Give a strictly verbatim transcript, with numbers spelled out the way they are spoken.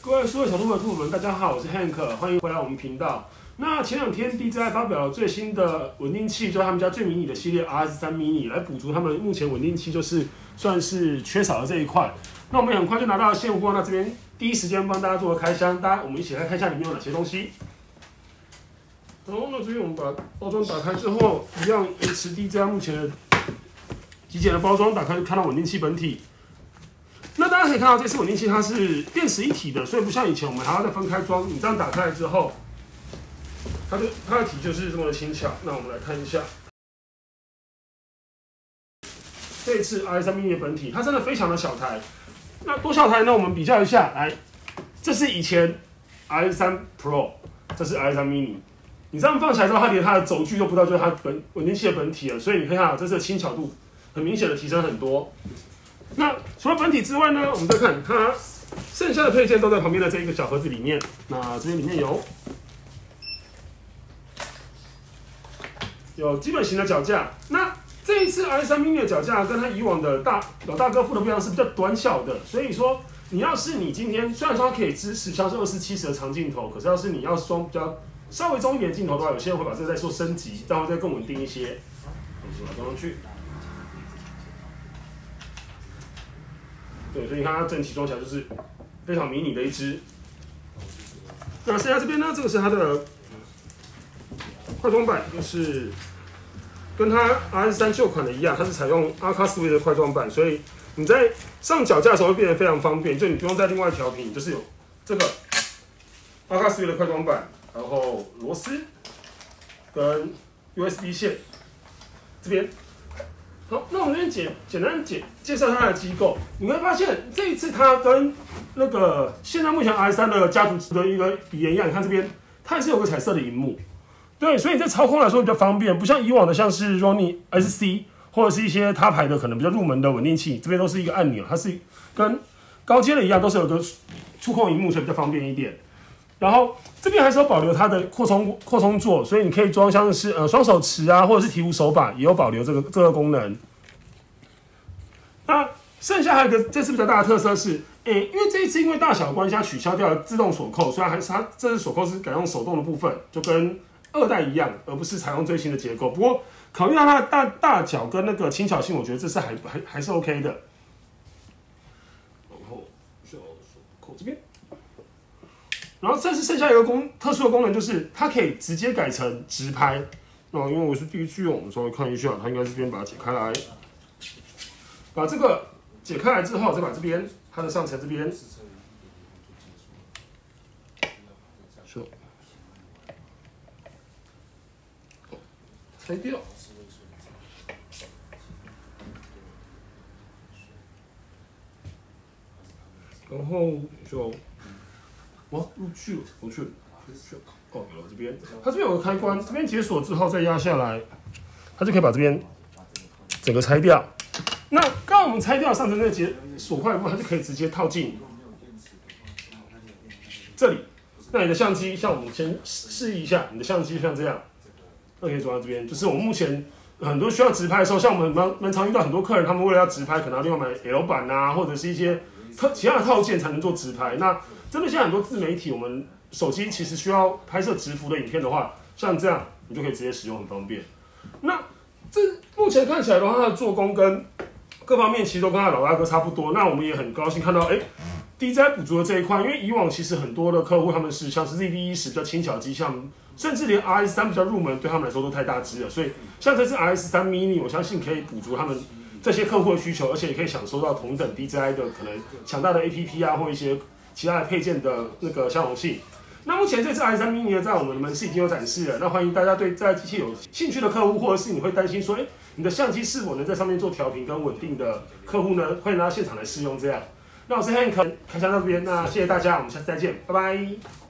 各位所有小兔的兔们，大家好，我是 Hank， 欢迎回来我们频道。那前两天 D J I 发表了最新的稳定器，就是他们家最迷你的系列 R S 三 mini， 来补足他们目前稳定器就是算是缺少的这一块。那我们很快就拿到了现货，那这边第一时间帮大家做个开箱，大家我们一起来看一下里面有哪些东西。然后呢，这边我们把包装打开之后，一样维持 D J I 目前的极简的包装，打开就看到稳定器本体。那大家可以看到，这次稳定器它是电池一体的，所以不像以前我们还要再分开装。你这样打开来之后，它的它的体就是这么的轻巧。那我们来看一下，这一次 R S 三 mini 的本体，它真的非常的小台。那多小台呢？我们比较一下，来，这是以前 R S 三 Pro， 这是 R S 三 mini。你这样放起来之后，它连它的轴距都不到，就是它本稳定器的本体了。所以你可以看到，这次的轻巧度很明显的提升很多。那除了本体之外呢，我们再看它剩下的配件都在旁边的这一个小盒子里面。那这边里面有有基本型的脚架。那这一次 R S 三 mini 的脚架跟它以往的大老大哥副的不一样，是比较短小的。所以说，你要是你今天虽然说它可以支持像是二四七十的长镜头，可是要是你要装比较稍微中一点的镜头的话，有些人会把这个再做升级，这样会再更稳定一些。我们把它装上去。对，所以你看它整体装起来就是非常迷你的一只。那剩下这边呢，这个是它的快装板，就是跟它 R S 三 旧款的一样，它是采用 Arca Swift 的快装板，所以你在上脚架的时候会变得非常方便，就你不用再另外调频，就是有这个 Arca Swift 的快装板，然后螺丝跟 U S B 线这边。好，那我们这边简简单介介绍它的机构，你会发现这一次它跟那个现在目前 R S 三 的家族的一个笔沿一样，你看这边它也是有个彩色的萤幕，对，所以你在操控来说比较方便，不像以往的像是 Ronin S C 或者是一些他牌的可能比较入门的稳定器，这边都是一个按钮，它是跟高阶的一样，都是有个触控萤幕，所以比较方便一点。然后这边还是有保留它的扩充扩充座，所以你可以装像是呃双手持啊，或者是提壶手把，也有保留这个这个功能。那剩下还有一个这次比较大的特色是，诶，因为这一次因为大小的关系，它取消掉了自动锁扣，虽然还是它这次锁扣是改用手动的部分，就跟二代一样，而不是采用最新的结构。不过考虑到它的大大小跟那个轻巧性，我觉得这是还还还是 OK 的。然后就锁扣这边。然后这次剩下一个功特殊的功能，就是它可以直接改成直拍。那因为我是第一次用，我们稍微看一下，它应该是这边把它解开来，把这个解开来之后，再把这边它的上层这边，就拆掉。然后就。哇，入去了，不去了，去了。哦，有了这边，它这边有个开关，这边解锁之后再压下来，它就可以把这边整个拆掉。那刚刚我们拆掉上层那个解锁块部分，它就可以直接套进这里。那你的相机，像我们先示意一下，你的相机像这样，那可以装在这边。就是我们目前很多需要直拍的时候，像我们蛮蛮常遇到很多客人，他们为了要直拍，可能要另外买 L 版啊，或者是一些特其他的套件才能做直拍。那真的像很多自媒体，我们手机其实需要拍摄直幅的影片的话，像这样你就可以直接使用，很方便。那这目前看起来的话，它的做工跟各方面其实都跟它老大哥差不多。那我们也很高兴看到，哎 ，D J I 补足了这一块，因为以往其实很多的客户他们是像是 Z V 十比较轻巧的机项，甚至连 R S 三 比较入门，对他们来说都太大只了。所以像这次 R S 三 mini， 我相信可以补足他们这些客户的需求，而且也可以享受到同等 D J I 的可能强大的 A P P 啊，或一些其他的配件的那个相容性。那目前这次 R S 三 mini 呢，在我们的门市已经有展示了。那欢迎大家对这台机器有兴趣的客户，或者是你会担心说，哎，你的相机是否能在上面做调频跟稳定的客户呢，欢迎来到现场来试用这样。那我是 Hank， 开箱到这边，那谢谢大家，我们下次再见，拜拜。